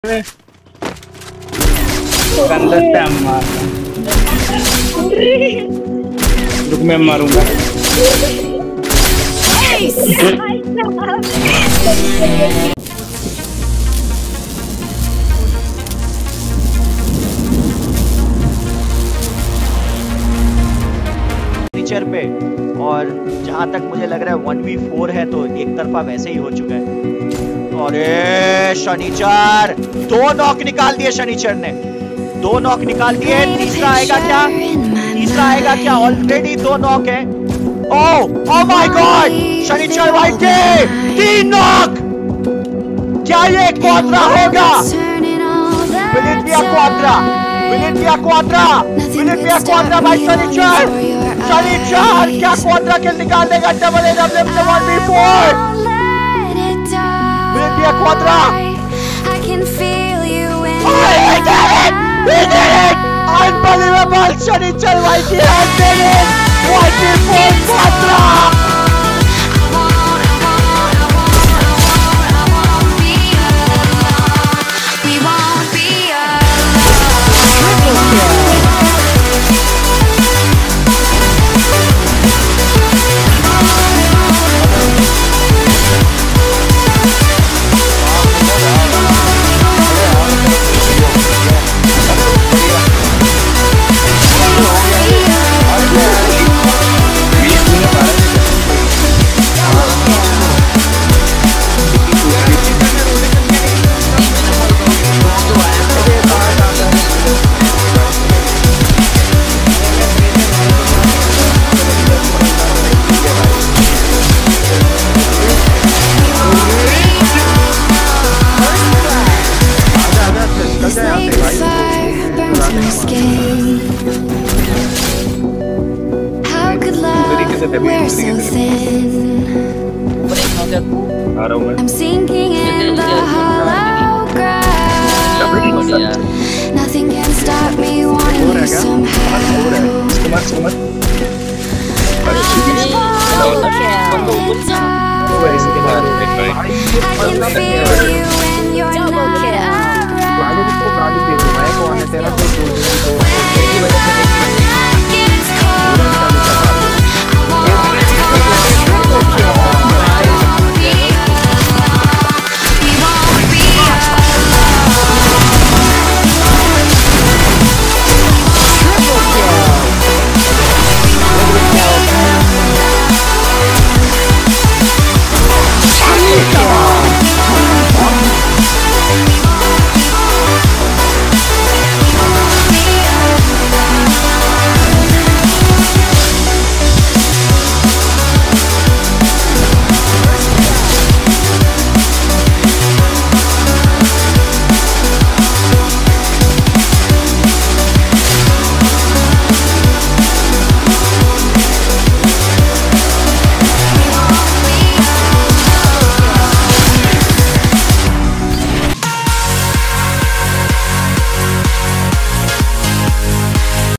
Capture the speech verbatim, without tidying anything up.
रुक मैं मारूंगा। टीचर पे और जहां तक मुझे लग रहा है वन वी फोर है तो एक तरफा वैसे ही हो चुका है। अरे शनिचर दो नॉक निकाल दिए, शनिचर ने दो नॉक निकाल दिए। तीसरा आएगा क्या? तीसरा आएगा क्या? ऑलरेडी दो नॉक है। Oh oh my god, Shanichar वाइट तीन नॉक। क्या ये क्वाड्रा होगा? विलिटिया क्वाड्रा, विलिटिया क्वाड्रा, विलिटिया क्वाड्रा भाई। शनिचर शनिचर क्या क्वाड्रा किल निकाल देगा? Double A W one V four विलिटिया quadra. We did it! We did it! Unbelievable! Sanichar Yt has did it! Yt for Quadra! We won't be we're so thin. I'm sinking in the hollow ground. Nothing can stop me wanting you somehow. I can feel you.